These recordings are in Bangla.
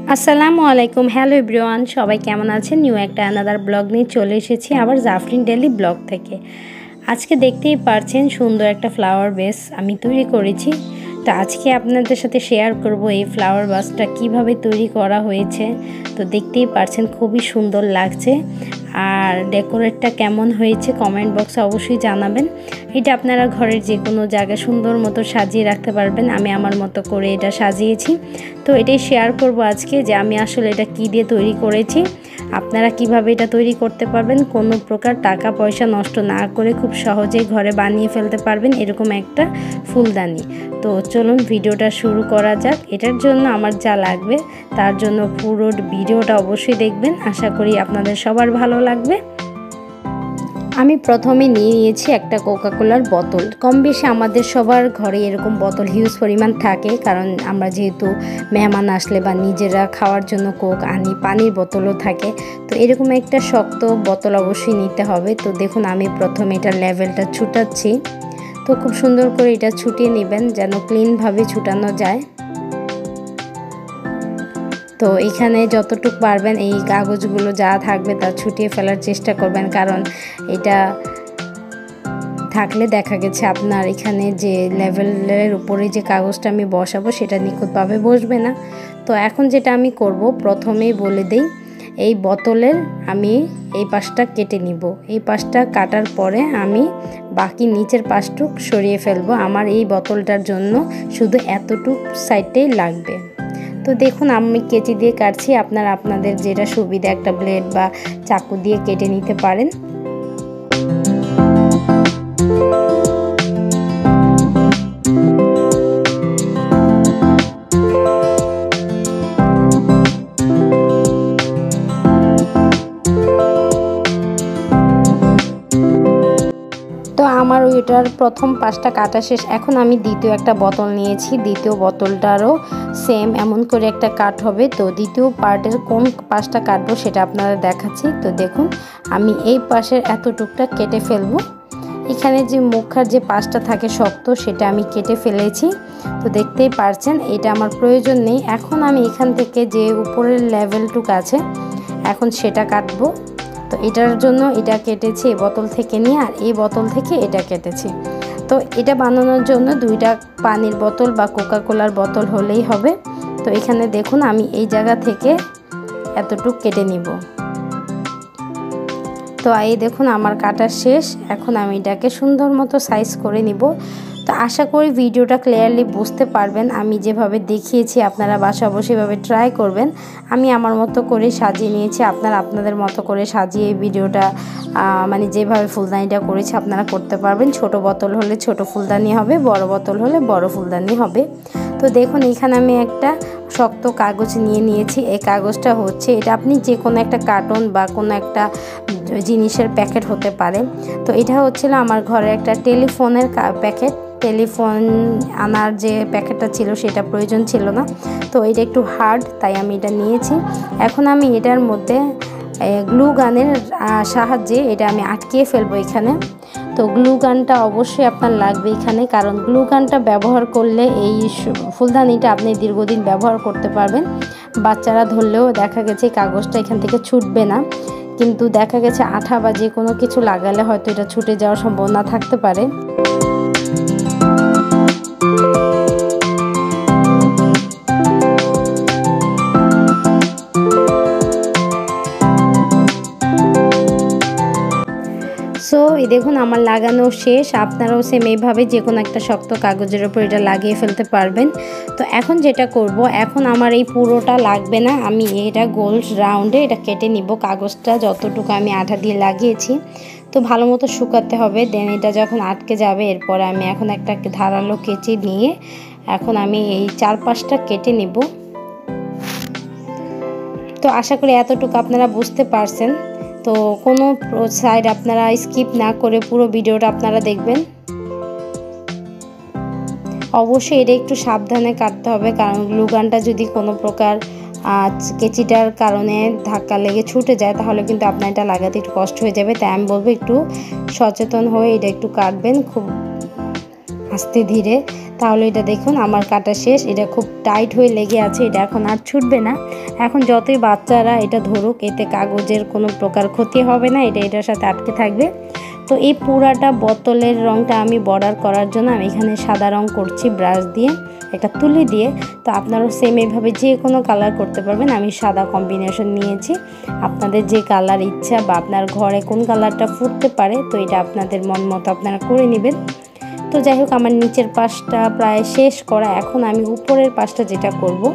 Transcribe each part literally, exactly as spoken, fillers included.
আসসালামু আলাইকুম। হ্যালো এভরিওয়ান, সবাই কেমন আছেন? নিউ একটা আনাদার ব্লগ নিয়ে চলে এসেছি আবার জাফরিন ডেইলি ব্লগ থেকে। আজকে দেখতেই পারছেন সুন্দর একটা ফ্লাওয়ার বেস আমি তৈরি করেছি। তো আজকে আপনাদের সাথে শেয়ার করব এই ফ্লাওয়ার বাসটা কিভাবে তৈরি করা হয়েছে। তো দেখতেই পারছেন খুবই সুন্দর লাগছে। আর ডেকোরেটটা কেমন হয়েছে কমেন্ট বক্সে অবশ্যই জানাবেন। এটা আপনারা ঘরের যে কোনো জায়গায় সুন্দর মতো সাজিয়ে রাখতে পারবেন। আমি আমার মতো করে এটা সাজিয়েছি। তো এটাই শেয়ার করব আজকে যে আমি আসলে এটা কী দিয়ে তৈরি করেছি, আপনারা কিভাবে এটা তৈরি করতে পারবেন, কোনো প্রকার টাকা পয়সা নষ্ট না করে খুব সহজেই ঘরে বানিয়ে ফেলতে পারবেন এরকম একটা ফুলদানি। তো চলুন ভিডিওটা শুরু করা যাক। এটার জন্য আমার যা লাগবে তার জন্য পুরো ভিডিওটা অবশ্যই দেখবেন, আশা করি আপনাদের সবার ভালো লাগবে। আমি প্রথমে নিয়ে নিয়েছি একটা কোকাকোলার বোতল। কম বেশি আমাদের সবার ঘরে এরকম বোতল হিউজ পরিমাণ থাকে, কারণ আমরা যেহেতু মেহমান আসলে বা নিজেরা খাওয়ার জন্য কোক আনি, পানির বোতলও থাকে। তো এরকম একটা শক্ত বোতল অবশ্যই নিতে হবে। তো দেখুন আমি প্রথমে এটা লেভেলটা ছুটাচ্ছি। তো খুব সুন্দর করে এটা ছুটিয়ে নেবেন যেন ক্লিনভাবে ছুটানো যায়। তো এখানে যতটুকু পারবেন এই কাগজগুলো যা থাকবে তা ছুটিয়ে ফেলার চেষ্টা করবেন, কারণ এটা থাকলে দেখা গেছে আপনার এখানে যে লেভেলের উপরে যে কাগজটা আমি বসাবো সেটা নিখুঁতভাবে বসবে না। তো এখন যেটা আমি করব, প্রথমেই বলে দেই, এই বোতলের আমি এই পাশটা কেটে নিব। এই পাশটা কাটার পরে আমি বাকি নিচের পাশটুক সরিয়ে ফেলবো। আমার এই বোতলটার জন্য শুধু এতটুক সাইডটাই লাগবে। তো দেখুন আমি কেচি দিয়ে কাটছি, আপনারা আপনাদের যেটা সুবিধা একটা ব্লেড বা চাকু দিয়ে কেটে নিতে পারেন। তো আমার ওইটার প্রথম পাশটা কাটা শেষ। এখন আমি দ্বিতীয় একটা বোতল নিয়েছি, দ্বিতীয় বোতলটারও সেম এমন করে একটা কাট হবে। তো দ্বিতীয় পার্টের কোন পাশটা কাটবো সেটা আপনারা দেখাচ্ছি। তো দেখুন আমি এই পাশের এতটুকটা কেটে ফেলবো। এখানে যে মুখার যে পাশটা থাকে শক্ত সেটা আমি কেটে ফেলেছি। তো দেখতেই পারছেন এটা আমার প্রয়োজন নেই। এখন আমি এখান থেকে যে উপরের লেভেলটুকু আছে এখন সেটা কাটবো। তো এটার জন্য এটা কেটেছি এই বোতল থেকে নিয়ে, আর এই বোতল থেকে এটা কেটেছি। তো এটা বানানোর জন্য দুইটা পানির বোতল বা কোকাকোলার বোতল হলেই হবে। তো এখানে দেখুন আমি এই জায়গা থেকে এতটুকু কেটে নিব। তো এই দেখুন আমার কাটা শেষ। এখন আমি এটাকে সুন্দর মতো সাইজ করে নিব। তো আশা করি ভিডিওটা ক্লিয়ারলি বুঝতে পারবেন। আমি যেভাবে দেখিয়েছি আপনারা বাসা বসে এভাবে ট্রাই করবেন। আমি আমার মতো করে সাজিয়ে নিয়েছি, আপনারা আপনাদের মতো করে সাজিয়ে ভিডিওটা মানে যেভাবে ফুলদানিটা করেছি আপনারা করতে পারবেন। ছোট বোতল হলে ছোট ফুলদানি হবে, বড় বোতল হলে বড় ফুলদানি হবে। তো দেখুন এখানে আমি একটা শক্ত কাগজ নিয়ে নিয়েছি। এই কাগজটা হচ্ছে এটা আপনি যে কোনো একটা কার্টন বা কোনো একটা জিনিসের প্যাকেট হতে পারে। তো এটা হচ্ছিল আমার ঘরে একটা টেলিফোনের প্যাকেট। টেলিফোন আনার যে প্যাকেটটা ছিল সেটা প্রয়োজন ছিল না, তো এটা একটু হার্ড তাই আমি এটা নিয়েছি। এখন আমি এটার মধ্যে গ্লু গানের সাহায্যে এটা আমি আটকিয়ে ফেলবো এখানে। তো গ্লু গানটা অবশ্যই আপনার লাগবে এখানে, কারণ গ্লু গানটা ব্যবহার করলে এই ফুলদানিটা আপনি দীর্ঘদিন ব্যবহার করতে পারবেন। বাচ্চারা ধরলেও দেখা গেছে কাগজটা এখান থেকে ছুটবে না, কিন্তু দেখা গেছে আঠা বা যে কোনো কিছু লাগালে হয়তো এটা ছুটে যাওয়ার সম্ভাবনা থাকতে পারে। সো এই দেখুন আমার লাগানো শেষ। আপনারাও সেম এইভাবে যে কোনো একটা শক্ত কাগজের ওপর এটা লাগিয়ে ফেলতে পারবেন। তো এখন যেটা করব, এখন আমার এই পুরোটা লাগবে না, আমি এটা গোল রাউন্ডে এটা কেটে নিব। কাগজটা যতটুকু আমি আঠা দিয়ে লাগিয়েছি তো ভালো মতো শুকাতে হবে। দেন এটা যখন আটকে যাবে এরপরে আমি এখন একটা ধারালো কেচি নিয়ে এখন আমি এই চারপাশটা কেটে নিব। তো আশা করি এতটুকু আপনারা বুঝতে পারছেন। তো কোনো সাইড আপনারা স্কিপ না করে পুরো ভিডিওটা আপনারা দেখবেন। অবশ্যই এটা একটু সাবধানে কাটতে হবে, কারণ গ্লু গানটা যদি কোনো প্রকার কেচিটার কারণে ধাক্কা লেগে ছুটে যায় তাহলে কিন্তু আপনার এটা লাগাতে একটু কষ্ট হয়ে যাবে। তাই আমি বলবো একটু সচেতন হয়ে এটা একটু কাটবেন খুব আস্তে ধীরে। তাহলে এটা দেখুন আমার কাটা শেষ। এটা খুব টাইট হয়ে লেগে আছে, এটা এখন আর ছুটবে না। এখন যতই বাচ্চারা এটা ধরুক, এতে কাগজের কোনো প্রকার ক্ষতি হবে না, এটা এটার সাথে আটকে থাকবে। তো এই পুরাটা বোতলের রঙটা আমি বর্ডার করার জন্য আমি এখানে সাদা রঙ করছি ব্রাশ দিয়ে, একটা তুলি দিয়ে। তো আপনারাও সেম এইভাবে যে কোনো কালার করতে পারবেন। আমি সাদা কম্বিনেশন নিয়েছি, আপনাদের যে কালার ইচ্ছা বা আপনার ঘরে কোন কালারটা ফুটতে পারে তো এটা আপনাদের মন মতো আপনারা করে নেবেন। তো যাই হোক, আমার নিচের পাশটা প্রায় শেষ করা, এখন আমি উপরের পাশটা যেটা করব,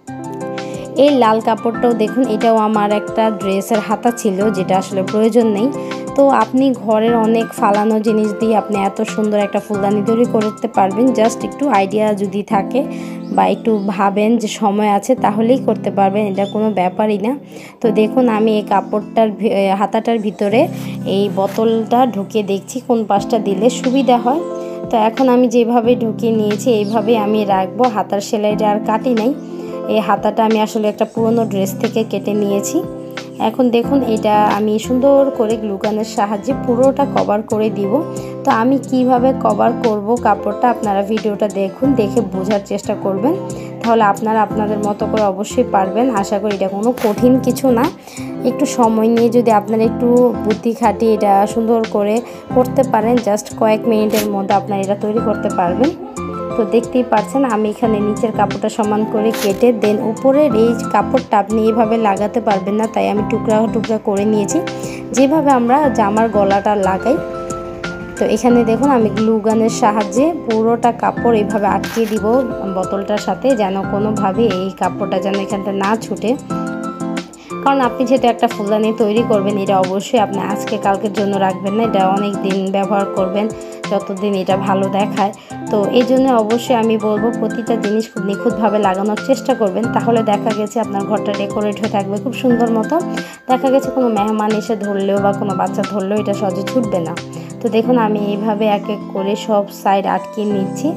এই লাল কাপড়টাও দেখুন, এটাও আমার একটা ড্রেসের হাতা ছিল যেটা আসলে প্রয়োজন নেই। তো আপনি ঘরের অনেক ফালানো জিনিস দিয়ে আপনি এত সুন্দর একটা ফুলদানি তৈরি করতে পারবেন। জাস্ট একটু আইডিয়া যদি থাকে বা একটু ভাবেন যে সময় আছে তাহলেই করতে পারবেন, এটা কোনো ব্যাপারই না। তো দেখুন, আমি এই কাপড়টার হাতাটার ভিতরে এই বোতলটা ঢুকিয়ে দেখছি কোন পাশটা দিলে সুবিধা হয়। তো এখন আমি যেভাবে ঢুকিয়ে নিয়েছি এইভাবে আমি রাখবো। হাতার সেলাইটা আর কাটি নাই, এই হাতাটা আমি আসলে একটা পুরনো ড্রেস থেকে কেটে নিয়েছি। এখন দেখুন, এটা আমি সুন্দর করে গ্লুগানের সাহায্যে পুরোটা কভার করে দিব। তো আমি কিভাবে কভার করব কাপড়টা আপনারা ভিডিওটা দেখুন, দেখে বোঝার চেষ্টা করবেন, তাহলে আপনারা আপনাদের মতো করে অবশ্যই পারবেন। আশা করি এটা কোনো কঠিন কিছু না, একটু সময় নিয়ে যদি আপনারা একটু বুদ্ধি খাটিয়ে এটা সুন্দর করে করতে পারেন, জাস্ট কয়েক মিনিটের মধ্যে আপনারা এটা তৈরি করতে পারবেন। তো দেখতেই পাচ্ছেন আমি এখানে নিচের কাপড়টা সমান করে কেটে দেন উপরের এই কাপড়টা আপনি এইভাবে লাগাতে পারবেন না, তাই আমি টুকরা টুকরা করে নিয়েছি, যেভাবে আমরা জামার গলাটা লাগাই। তো এখানে দেখুন, আমি গ্লু গানের সাহায্যে পুরোটা কাপড় এইভাবে আটকিয়ে দিব বোতলটার সাথে, যেন কোনোভাবে এই কাপড়টা যেন এখানটা না ছুটে। কারণ আপনি যেহেতু একটা ফুলদানি তৈরি করবেন, এটা অবশ্যই আপনি আজকে কালকের জন্য রাখবেন না, এটা অনেক দিন ব্যবহার করবেন, যতদিন এটা ভালো দেখায়। তো এই জন্য অবশ্যই আমি বলবো প্রতিটা জিনিস খুব নিখুঁতভাবে লাগানোর চেষ্টা করবেন, তাহলে দেখা গেছে আপনার ঘরটা ডেকোরেট হয়ে থাকবে খুব সুন্দর মতো। দেখা গেছে কোনো মেহমান এসে ধরলেও বা কোনো বাচ্চা ধরলেও এটা সহজে ছুটবে না। তো দেখুন, আমি এইভাবে এক এক করে সব সাইড আটকিয়ে নিচ্ছি।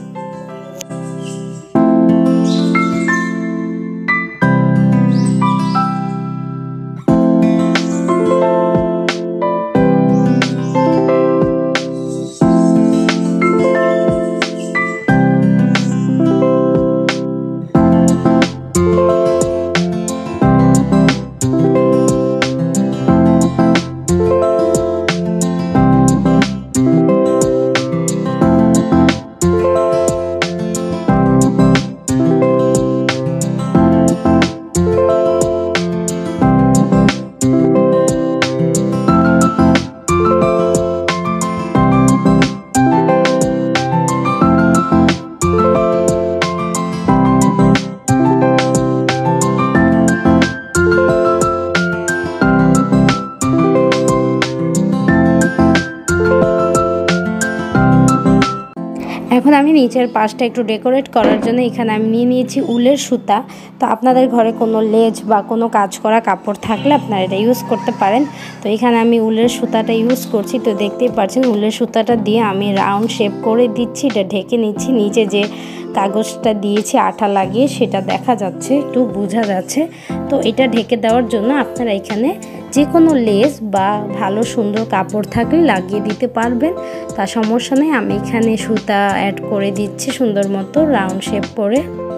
এখন আমি নিচের পাশটা একটু ডেকোরেট করার জন্য এখানে আমি নিয়ে নিয়েছি উলের সুতা। তো আপনাদের ঘরে কোনো লেজ বা কোনো কাজ করা কাপড় থাকলে আপনারা এটা ইউজ করতে পারেন। তো এখানে আমি উলের সুতাটা ইউজ করছি। তো দেখতেই পাচ্ছেন উলের সুতাটা দিয়ে আমি রাউন্ড শেপ করে দিচ্ছি, এটা ঢেকে নিচ্ছি। নিচে যে কাগজটা দিয়েছি আঠা লাগিয়ে সেটা দেখা যাচ্ছে, একটু বোঝা যাচ্ছে। তো এটা ঢেকে দেওয়ার জন্য আপনারা এখানে যে কোনো লেস বা ভালো সুন্দর কাপড় থাকলে লাগিয়ে দিতে পারবেন, তা সমস্যা নেই। আমি এখানে সুতা অ্যাড করে দিচ্ছি সুন্দর মতো রাউন্ড শেপ করে।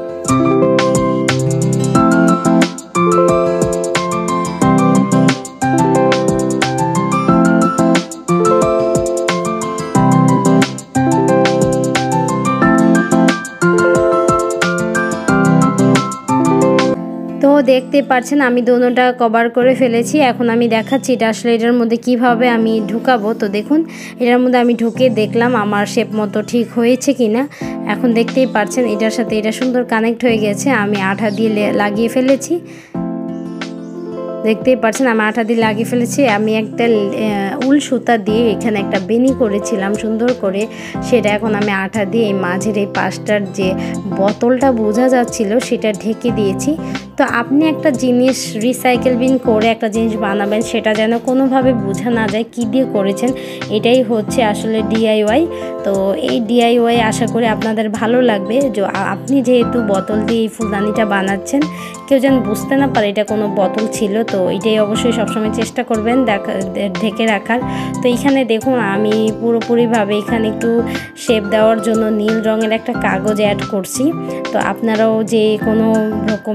তো দেখতে পাচ্ছেন আমি দোনোটা কভার করে ফেলেছি। এখন আমি দেখাচ্ছি এটা আসলে এটার মধ্যে কিভাবে আমি ঢুকাবো। তো দেখুন এটার মধ্যে আমি ঢুকে দেখলাম আমার শেপ মতো ঠিক হয়েছে কিনা। এখন দেখতেই পাচ্ছেন এটার সাথে এটা সুন্দর কানেক্ট হয়ে গেছে। আমি আঠা দিয়ে লাগিয়ে ফেলেছি, দেখতেই পাচ্ছেন আমি আঠা দিয়ে লাগিয়ে ফেলেছি। আমি একটা উল সুতা দিয়ে এখানে একটা বেনি করেছিলাম সুন্দর করে, সেটা এখন আমি আঠা দিয়ে এই মাঝের এই পাশটার যে বোতলটা বোঝা যাচ্ছিল সেটা ঢেকে দিয়েছি। তো আপনি একটা জিনিস রিসাইকেল বিন করে একটা জিনিস বানাবেন, সেটা যেন কোনোভাবে বোঝা না যায় কী দিয়ে করেছেন, এটাই হচ্ছে আসলে ডিআইওয়াই। তো এই ডিআইওয়াই আশা করি আপনাদের ভালো লাগবে। যে আপনি যেহেতু বোতল দিয়ে এই ফুলদানিটা বানাচ্ছেন, কেউ যেন বুঝতে না পারে এটা কোনো বোতল ছিল। তো এটাই অবশ্যই সবসময় চেষ্টা করবেন দেখা ঢেকে রাখার। তো এখানে দেখুন আমি পুরোপুরিভাবে এখানে একটু শেপ দেওয়ার জন্য নীল রঙের একটা কাগজ অ্যাড করছি। তো আপনারাও যে কোনো রকমের ডিজাইন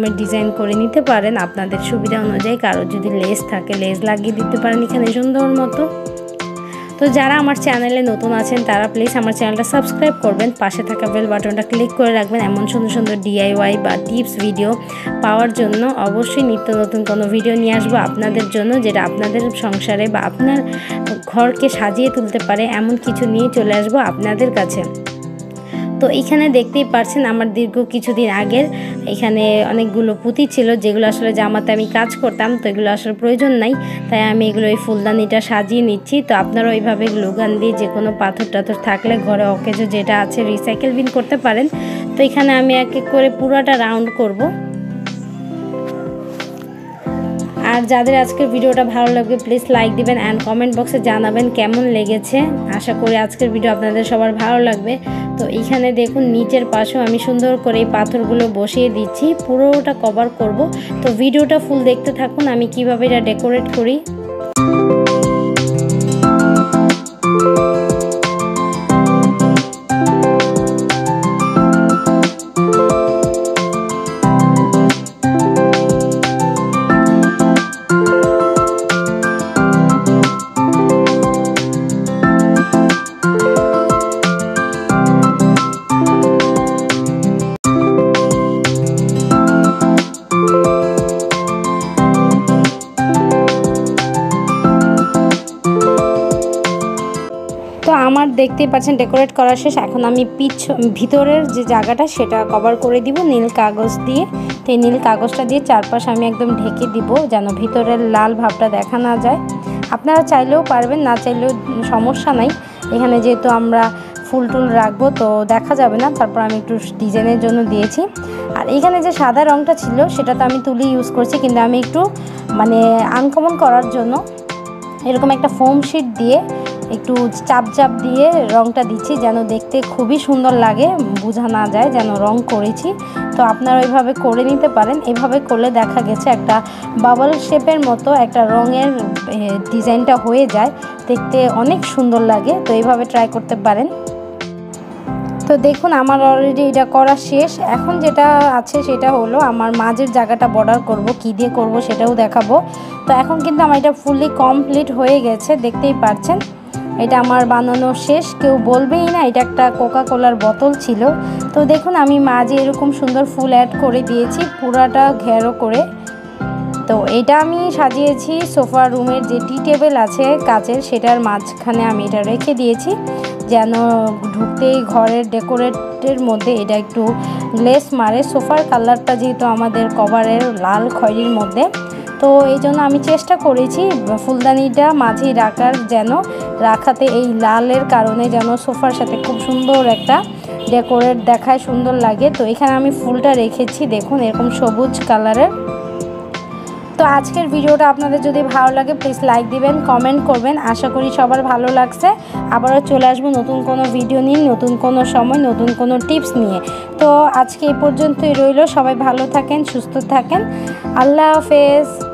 ডিজাইন করে নিতে পারেন আপনাদের সুবিধা অনুযায়ী। কারো যদি লেস থাকে লেস লাগিয়ে দিতে পারেন এখানে সুন্দর মতো। তো যারা আমার চ্যানেলে নতুন আছেন তারা প্লিজ আমার চ্যানেলটা সাবস্ক্রাইব করবেন, পাশে থাকা বেল বাটনটা ক্লিক করে রাখবেন এমন সুন্দর সুন্দর ডিআইওয়াই বা টিপস ভিডিও পাওয়ার জন্য। অবশ্যই নিত্য নতুন কোনো ভিডিও নিয়ে আসবো আপনাদের জন্য, যেটা আপনাদের সংসারে বা আপনার ঘরকে সাজিয়ে তুলতে পারে এমন কিছু নিয়ে চলে আসবো আপনাদের কাছে। তো এখানে দেখতেই পাচ্ছেন আমার দীর্ঘ কিছুদিন আগের এখানে অনেকগুলো পুঁতি ছিল, যেগুলো আসলে জামাতে আমি কাজ করতাম, তো এগুলো আসলে প্রয়োজন নাই, তাই আমি এগুলো এই ফুলদানিটা সাজিয়ে নিচ্ছি। তো আপনারা ওইভাবে গ্লুগান দিয়ে যে কোনো পাথর টাথর থাকলে ঘরে অকেজো যেটা আছে রিসাইকেল বিন করতে পারেন। তো এখানে আমি এক এক করে পুরোটা রাউন্ড করব। আর যাদের আজকের ভিডিওটা ভালো লাগবে প্লিজ লাইক দিবেন অ্যান্ড কমেন্ট বক্সে জানাবেন কেমন লেগেছে। আশা করি আজকের ভিডিও আপনাদের সবার ভালো লাগবে। তো এইখানে দেখুন নিচের পাশেও আমি সুন্দর করে এই পাথরগুলো বসিয়ে দিচ্ছি, পুরোটা কভার করব। তো ভিডিওটা ফুল দেখতে থাকুন আমি কিভাবে এটা ডেকোরেট করি। তো আমার দেখতেই পাচ্ছেন ডেকোরেট করা শেষ। এখন আমি পিছ ভিতরের যে জায়গাটা সেটা কভার করে দিব নীল কাগজ দিয়ে। তো এই নীল কাগজটা দিয়ে চারপাশ আমি একদম ঢেকে দিব যেন ভিতরের লাল ভাবটা দেখা না যায়। আপনারা চাইলেও পারবেন, না চাইলেও সমস্যা নাই। এখানে যেহেতু আমরা ফুল টুল রাখবো তো দেখা যাবে না, তারপর আমি একটু ডিজাইনের জন্য দিয়েছি। আর এইখানে যে সাদা রঙটা ছিল সেটা তো আমি তুলি ইউজ করছি, কিন্তু আমি একটু মানে আনকমন করার জন্য এরকম একটা ফোম শিট দিয়ে একটু চাপ চাপ দিয়ে রঙটা দিচ্ছি, যেন দেখতে খুবই সুন্দর লাগে, বোঝা না যায় যেন রং করেছি। তো আপনারা ওইভাবে করে নিতে পারেন। এভাবে করলে দেখা গেছে একটা বাবল শেপের মতো একটা রঙের ডিজাইনটা হয়ে যায়, দেখতে অনেক সুন্দর লাগে। তো এইভাবে ট্রাই করতে পারেন। তো দেখুন আমার অলরেডি এটা করা শেষ। এখন যেটা আছে সেটা হলো আমার মাঝের জায়গাটা বর্ডার করব, কি দিয়ে করব সেটাও দেখাবো। তো এখন কিন্তু আমার এটা ফুললি কমপ্লিট হয়ে গেছে, দেখতেই পাচ্ছেন এটা আমার বানানো শেষ। কেউ বলবেই না এটা একটা কোকা কোলার বোতল ছিল। তো দেখুন আমি মাঝে এরকম সুন্দর ফুল অ্যাড করে দিয়েছি পুরাটা ঘেরো করে। তো এটা আমি সাজিয়েছি সোফা রুমের যে টি টেবিল আছে কাচের, সেটার মাঝখানে আমি এটা রেখে দিয়েছি যেন ঢুকতেই ঘরের ডেকোরেটের মধ্যে এটা একটু গ্লেস মারে। সোফার কালারটা যেহেতু আমাদের কভারের লাল খয়েরির মধ্যে, তো এই জন্য আমি চেষ্টা করেছি ফুলদানিটা মাঝেই রাখার, যেন রাখাতে এই লালের কারণে যেন সোফার সাথে খুব সুন্দর একটা ডেকোরেট দেখায়, সুন্দর লাগে। তো এখানে আমি ফুলটা রেখেছি দেখুন এরকম সবুজ কালারের। তো আজকের ভিডিওটা আপনাদের যদি ভালো লাগে প্লিজ লাইক দিবেন, কমেন্ট করবেন। আশা করি সবার ভালো লাগছে। আবারও চলে আসবো নতুন কোনো ভিডিও নিয়ে, নতুন কোনো সময়, নতুন কোনো টিপস নিয়ে। তো আজকে এই পর্যন্তই রইল। সবাই ভালো থাকেন, সুস্থ থাকেন। আল্লাহ হাফেজ।